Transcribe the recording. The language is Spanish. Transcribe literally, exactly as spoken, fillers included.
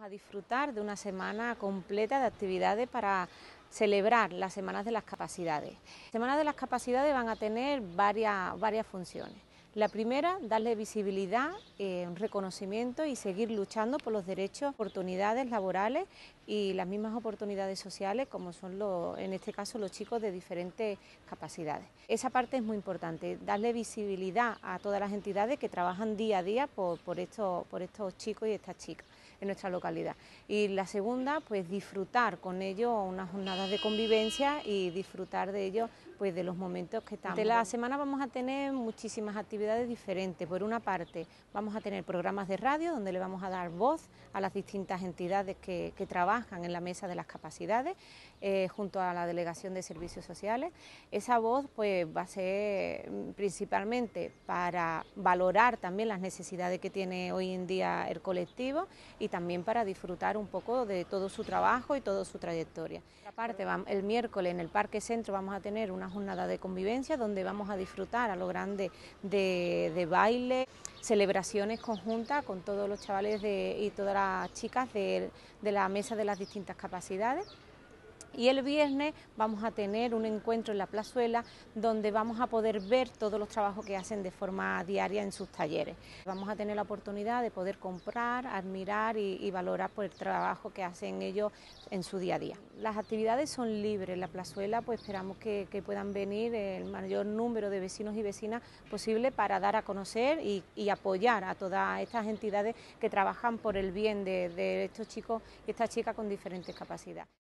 a disfrutar de una semana completa de actividades para celebrar las Semanas de las Capacidades. Las Semanas de las Capacidades van a tener varias, varias funciones. La primera, darle visibilidad, eh, reconocimiento y seguir luchando por los derechos, oportunidades laborales y las mismas oportunidades sociales, como son los, en este caso los chicos de diferentes capacidades. Esa parte es muy importante, darle visibilidad a todas las entidades que trabajan día a día por, por, estos, por estos chicos y estas chicas en nuestra localidad. Y la segunda, pues disfrutar con ellos unas jornadas de convivencia y disfrutar de ellos, pues de los momentos que estamos. De la semana vamos a tener muchísimas actividades diferentes. Por una parte, vamos a tener programas de radio donde le vamos a dar voz a las distintas entidades que, que trabajan en la Mesa de las Capacidades, eh, junto a la Delegación de Servicios Sociales. Esa voz pues va a ser principalmente para valorar también las necesidades que tiene hoy en día el colectivo y también para disfrutar un poco de todo su trabajo y toda su trayectoria. Aparte, el miércoles en el Parque Centro vamos a tener una jornada de convivencia donde vamos a disfrutar a lo grande de, de baile, celebraciones conjuntas con todos los chavales de, y todas las chicas de, de la Mesa de las Distintas Capacidades. Y el viernes vamos a tener un encuentro en la plazuela donde vamos a poder ver todos los trabajos que hacen de forma diaria en sus talleres. Vamos a tener la oportunidad de poder comprar, admirar y, y valorar por el trabajo que hacen ellos en su día a día. Las actividades son libres, en la plazuela pues esperamos que, que puedan venir el mayor número de vecinos y vecinas posible para dar a conocer y, y apoyar a todas estas entidades que trabajan por el bien de, de estos chicos y estas chicas con diferentes capacidades.